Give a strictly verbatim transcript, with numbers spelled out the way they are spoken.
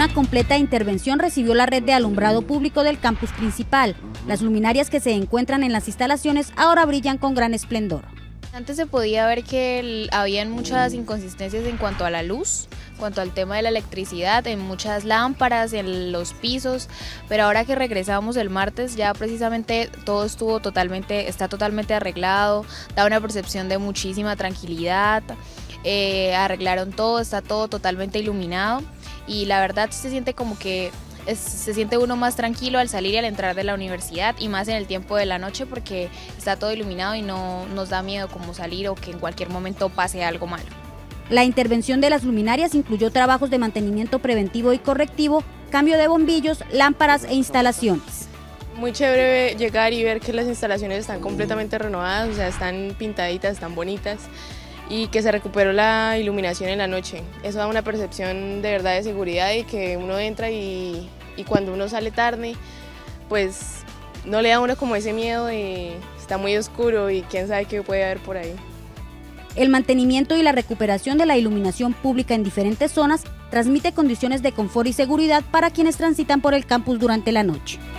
Una completa intervención recibió la red de alumbrado público del campus principal. Las luminarias que se encuentran en las instalaciones ahora brillan con gran esplendor. Antes se podía ver que el, habían muchas inconsistencias en cuanto a la luz, en cuanto al tema de la electricidad, en muchas lámparas, en los pisos, pero ahora que regresamos el martes ya precisamente todo estuvo totalmente, está totalmente arreglado, da una percepción de muchísima tranquilidad, eh, arreglaron todo, está todo totalmente iluminado y la verdad se siente como que Es, se siente uno más tranquilo al salir y al entrar de la universidad y más en el tiempo de la noche porque está todo iluminado y no nos da miedo como salir o que en cualquier momento pase algo malo. La intervención de las luminarias incluyó trabajos de mantenimiento preventivo y correctivo, cambio de bombillos, lámparas e instalaciones. Muy chévere llegar y ver que las instalaciones están completamente renovadas, o sea, están pintaditas, están bonitas y que se recuperó la iluminación en la noche. Eso da una percepción de verdad de seguridad y que uno entra y, y cuando uno sale tarde, pues no le da a uno como ese miedo de está muy oscuro y quién sabe qué puede haber por ahí. El mantenimiento y la recuperación de la iluminación pública en diferentes zonas transmite condiciones de confort y seguridad para quienes transitan por el campus durante la noche.